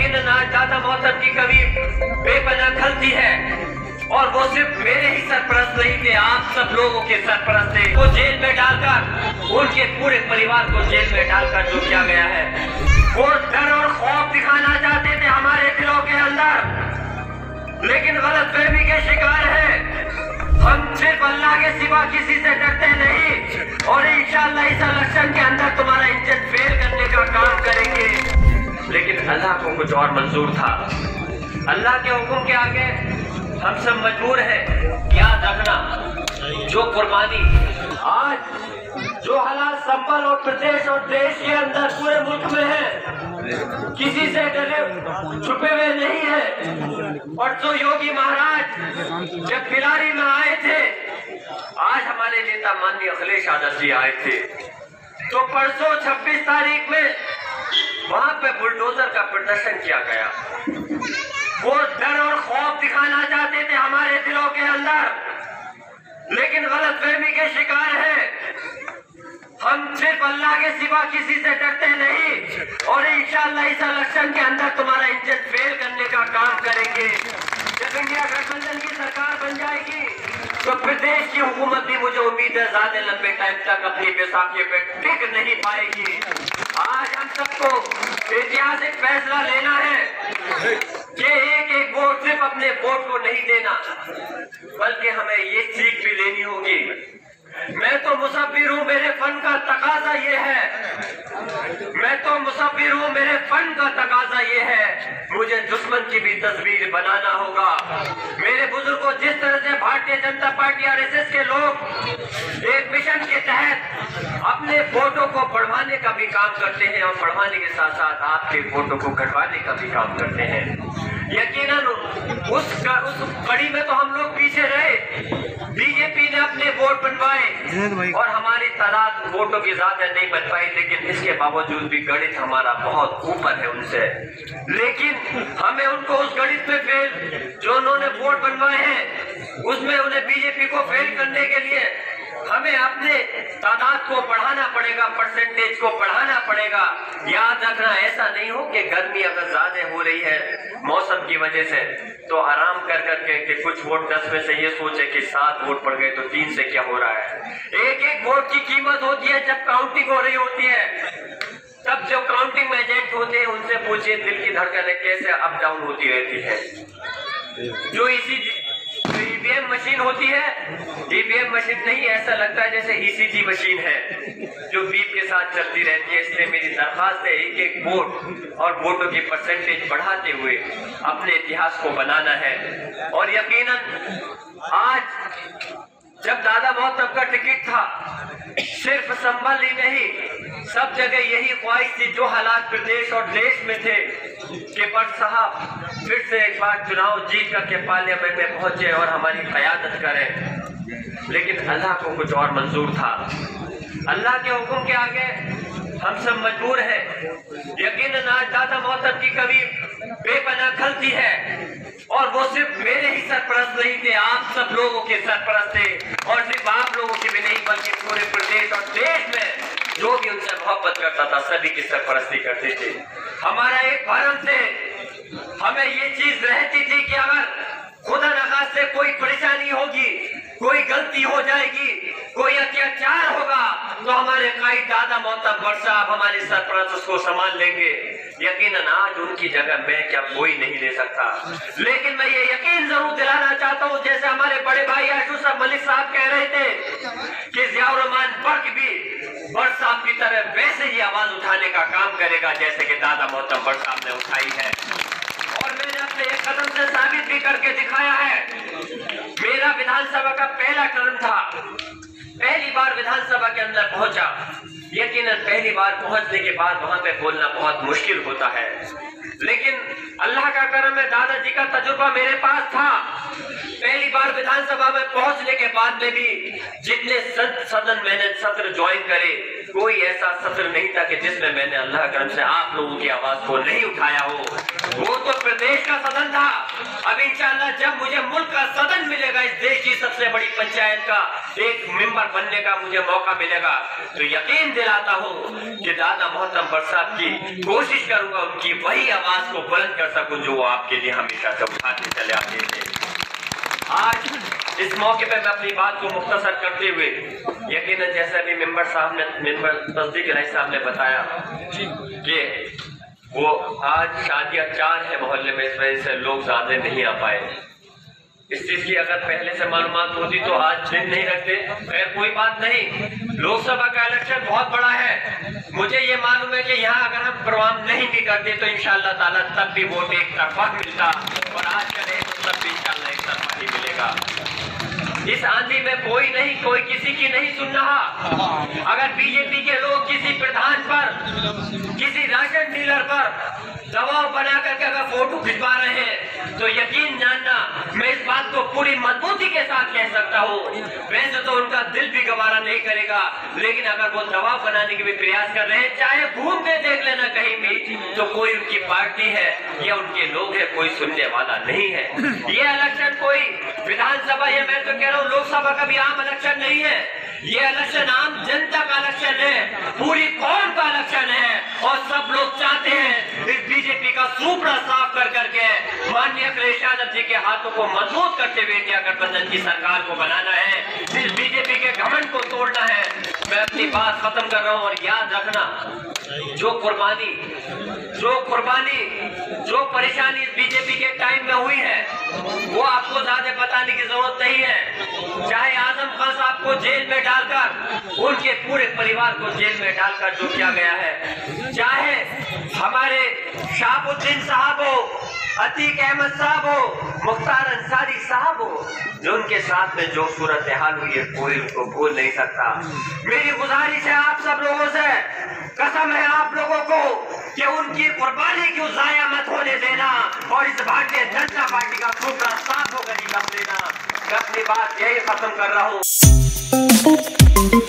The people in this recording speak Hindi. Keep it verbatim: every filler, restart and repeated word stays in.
यकीनन आज दादा मोहतरम की कभी बेपनाह गलती है और वो सिर्फ मेरे ही सरपरस्त नहीं थे, आप सब लोगों के सरपरस्त थे। वो जेल में डालकर उनके पूरे परिवार को जेल में डालकर जो किया गया है, वो डर और खौफ दिखाना चाहते थे हमारे दिलों के अंदर, लेकिन गलतफहमी के शिकार है। हम सिर्फ अल्लाह के सिवा किसी से डरते नहीं और इंशाअल्लाह इस इलेक्शन के अंदर तुम्हारा इंजन फेल करने का काम करेंगे। लेकिन अल्लाह को कुछ और मंजूर था। अल्लाह के हुक्म के आगे हम सब मजबूर हैं। याद रखना, जो कुर्बानी आज जो हालात संभल और प्रदेश और देश के अंदर पूरे मुल्क में है, किसी से डरे छुपे हुए नहीं है। और जो योगी महाराज जब बिलारी में आए थे, आज हमारे नेता माननीय अखिलेश यादव जी आए थे, तो परसों छब्बीस तारीख में वहां पे बुलडोजर का प्रदर्शन किया गया। वो डर और खौफ दिखाना चाहते थे हमारे दिलों के अंदर, लेकिन गलतफहमी के शिकार है। हम सिर्फ अल्लाह के सिवा किसी से डरते नहीं और इंशाअल्लाह इस इलेक्शन के अंदर तुम्हारा इंजन फेल करने का काम करेंगे। जब इंडिया गठबंधन की सरकार बन जाएगी तो प्रदेश की हुकूमत भी, मुझे उम्मीद है, ज्यादा लंबे टाइम तक अपनी बैसाखी पे टिक नहीं पाएगी। आज हम सबको ऐतिहासिक फैसला लेना है कि एक एक वोट सिर्फ अपने वोट को नहीं देना, बल्कि हमें ये सीख भी लेनी होगी। मैं तो मुसव्विर हूँ, मेरे फन का तकाजा ये है, मैं तो मुसव्विर हूँ, मेरे फन का तकाजा ये है, मुझे दुश्मन की भी तस्वीर बनाना होगा। मेरे बुजुर्गों, जिस तरह से भारतीय जनता पार्टी आरएसएस के लोग एक मिशन के तहत अपने वोटों को बढ़वाने का भी काम करते हैं और बढ़वाने के साथ साथ आपके वोटों को घटवाने का भी काम करते हैं, यकीनन उस उस कड़ी में तो हम लोग पीछे रहे। बीजेपी ने अपने वोट बनवाए और हमारी तादाद वोटों की ज्यादा नहीं बन पाई, लेकिन इसके बावजूद भी गणित हमारा बहुत ऊपर है उनसे। लेकिन हमें उनको उस गणित में फेल, जो उन्होंने वोट बनवाए हैं उसमें उन्हें बीजेपी को फेल करने के लिए हमें अपने तादाद को बढ़ाना पड़ेगा, परसेंटेज को बढ़ाना पड़ेगा। याद रखना, ऐसा नहीं हो कि गर्मी अगर ज्यादा हो रही है मौसम की वजह से तो आराम कर करके कि कुछ वोट दस में से ये सोचे कि सात वोट पड़ गए तो तीन से क्या हो रहा है। एक एक वोट की कीमत होती है जब काउंटिंग हो रही होती है, तब जो काउंटिंग में एजेंट होते हैं उनसे पूछिए दिल की धड़कनें कैसे अप डाउन होती रहती है। जो इसी ईवीएम मशीन होती है, ईवीएम मशीन नहीं, ऐसा लगता है जैसे ईसीजी मशीन है जो बीप के साथ चलती रहती है। इसलिए मेरी दरख्वास्त है, एक एक वोट और वोटों की परसेंटेज बढ़ाते हुए अपने इतिहास को बनाना है। और यकीनन आज जब दादा मोहतरम का टिकट था, सिर्फ संभल ही नहीं, सब जगह यही ख्वाहिश थी, जो हालात प्रदेश और देश में थे, कि भट्ट साहब फिर से एक बार चुनाव जीत करके पार्लियामेंट में पहुंचे और हमारी क़यादत करें। लेकिन अल्लाह को कुछ और मंजूर था। अल्लाह के हुक्म के आगे हम सब मजबूर हैं। यकीनन आज दादा मोहतरम की कभी बेपनाह गलती है और वो सिर्फ मेरे ही सरपरस्त नहीं थे, आप सब लोगों के सरपरस्त थे। और सिर्फ आप लोगों के भी नहीं बल्कि पूरे प्रदेश और देश में जो भी उनसे मोहब्बत करता था सभी की सरपरस्ती करते थे। हमारा एक भरम से हमें ये चीज रहती थी कि अगर खुदा नखास से कोई परेशानी होगी, कोई गलती हो जाएगी, कोई अत्याचार होगा, तो हमारे कायद दादा मोहतरम भट्ट साहब हमारे सरपरस्त उसको संभाल लेंगे। यकीनन आज उनकी जगह मैं क्या कोई नहीं ले सकता, लेकिन मैं ये यकीन जरूर दिलाना चाहता हूँ, जैसे हमारे बड़े भाई अशरफ मलिक साहब कह रहे थे कि जियाउर रहमान बर्क भी भट्ट साहब की तरह वैसे ही आवाज उठाने का काम करेगा जैसे कि दादा मोहतरम भट्ट साहब ने उठाई है। और मैंने अपने एक कदम से साबित भी करके दिखाया है। मेरा विधानसभा का पहला टर्म था, पहली बार विधानसभा के अंदर पहुंचा। यकीनन पहली बार पहुंचने के बाद वहां पे बोलना बहुत मुश्किल होता है, लेकिन अल्लाह का करम है, दादाजी का तजुर्बा मेरे पास था। पहली बार विधानसभा में पहुंचने के बाद में भी जितने सदन मैंने सत्र ज्वाइन करे कोई ऐसा सत्र नहीं था कि जिसमें मैंने अल्लाह करम से आप लोगों की आवाज को नहीं उठाया हो। वो तो प्रदेश का सदन था। अब इंशाअल्लाह जब मुझे मुल्क का सदन मिलेगा, इस देश की सबसे बड़ी पंचायत का एक मेंबर बनने का मुझे मौका मिलेगा, तो यकीन दिलाता हूँ कि दादा मोहतरम बरसात की कोशिश करूंगा उनकी वही आवाज को बुलंद कर सकूं जो वो आपके लिए हमेशा से उठाते चले आते थे। आज इस मौके पे मैं अपनी बात को मुख्तसर करते हुए, यकीनन जैसे अभी मेंबर साहब ने मेंबर तस्दीक इलाही साहब ने बताया कि वो आज शादियां चार है मोहल्ले में, इस वजह से लोग ज्यादा नहीं आ पाए। इस चीज की अगर पहले से मालूमात होती तो आज दिन नहीं रखते। खैर कोई बात नहीं, लोकसभा का इलेक्शन बहुत बड़ा है। मुझे ये मालूम है कि यहाँ अगर हम प्रोग्राम नहीं भी करते तो इंशाअल्लाह ताला तब भी वोट एक तरफा मिलता, और आज का नहीं तो तब भी इंशाअल्लाह एक तरफा ही मिलेगा। इस आंधी में कोई नहीं, कोई किसी की नहीं सुन रहा। अगर बीजेपी के लोग किसी प्रधान पर, किसी राशन डीलर पर दबाव बना करके अगर फोटो खिंचवा रहे हैं तो यकीन जानना मैं इस बात को पूरी मजबूती के साथ कह सकता हूँ, वैसे तो उनका दिल भी गवारा नहीं करेगा, लेकिन अगर वो दबाव बनाने के भी प्रयास कर रहे हैं, चाहे घूम के देख लेना कहीं भी, तो कोई उनकी पार्टी है या उनके लोग है, कोई सुनने वाला नहीं है। ये इलेक्शन कोई विधानसभा या मैं तो कह रहा हूँ लोकसभा का भी आम इलेक्शन नहीं है। ये इलेक्शन आम जनता का इलेक्शन है, पूरी कौम का इलेक्शन है, और सब लोग चाहते हैं इस बीजेपी का सूपड़ा साफ कर करके माननीय अखिलेश यादव जी के हाथों को मजबूत करते हुए इंडिया गठबंधन की सरकार को बनाना है, इस बीजेपी के घमंड को तोड़ना है। मैं अपनी बात खत्म कर रहा हूँ, और याद रखना जो कुर्बानी जो कुर्बानी जो परेशानी इस बीजेपी के टाइम में हुई है वो आपको ज्यादा बताने की जरूरत नहीं है। चाहे आजम खान साहब को जेल में डालकर, उनके पूरे परिवार को जेल में डालकर जो किया गया है, चाहे हमारे शाहबुद्दीन साहब हो, अतीक अहमद साहब हो, मुख्तार अंसारी साहब हो, जो उनके साथ में जो सूरत हाल हुई है कोई उनको भूल नहीं सकता। मेरी गुजारिश है आप सब लोगों से, कसम है आप लोगों को कि उनकी कुर्बानी क्यों जाया मत होने देना, और इस भारतीय जनता पार्टी का सूपड़ा साफ होकर ही कम देना। मैं अपनी बात यही खत्म कर रहा हूँ।